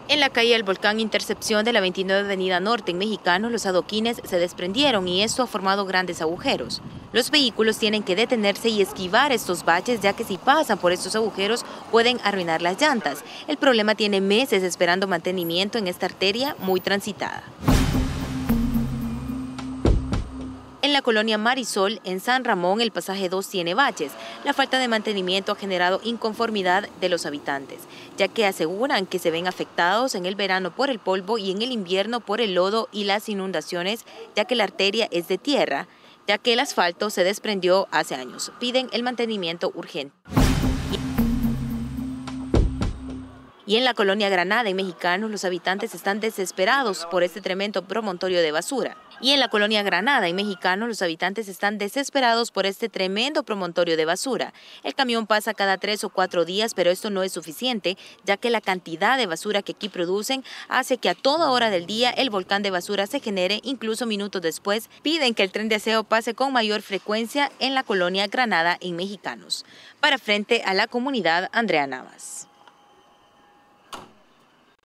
En la calle del Volcán Intercepción de la 29 Avenida Norte en Mexicano, los adoquines se desprendieron y esto ha formado grandes agujeros. Los vehículos tienen que detenerse y esquivar estos baches, ya que si pasan por estos agujeros pueden arruinar las llantas. El problema tiene meses esperando mantenimiento en esta arteria muy transitada. En la colonia Marisol, en San Ramón, el pasaje 2 tiene baches. La falta de mantenimiento ha generado inconformidad de los habitantes, ya que aseguran que se ven afectados en el verano por el polvo y en el invierno por el lodo y las inundaciones, ya que la arteria es de tierra, ya que el asfalto se desprendió hace años. Piden el mantenimiento urgente. Y en la colonia Granada, en Mexicano, los habitantes están desesperados por este tremendo promontorio de basura. El camión pasa cada 3 o 4 días, pero esto no es suficiente, ya que la cantidad de basura que aquí producen hace que a toda hora del día el volcán de basura se genere, incluso minutos después. Piden que el tren de aseo pase con mayor frecuencia en la colonia Granada, en Mexicanos. Para Frente a la Comunidad, Andrea Navas.